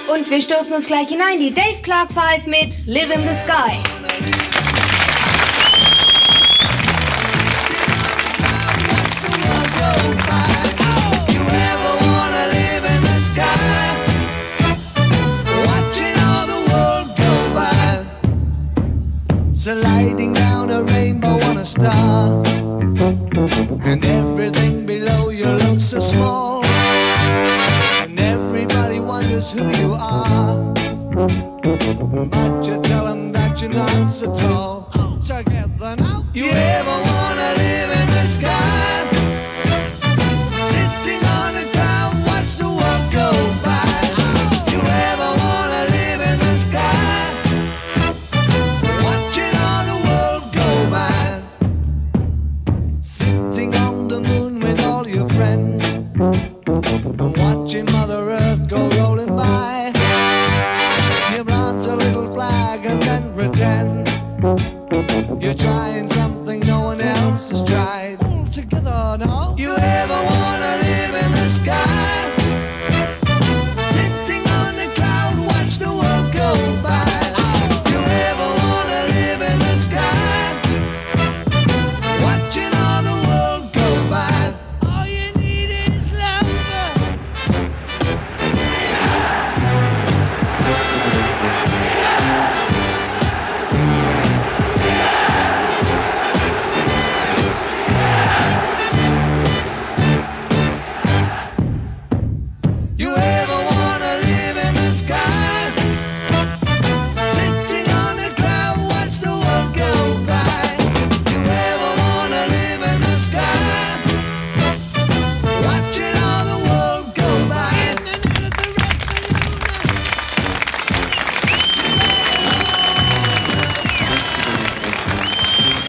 Und wir stürzen uns gleich hinein, die Dave Clark 5 mit Live in the Sky. Sliding down a rainbow on a star, and everything below you looks so small, and everybody wonders who you are, but you tell them that you're not so tall. Together now, you ever wanna live in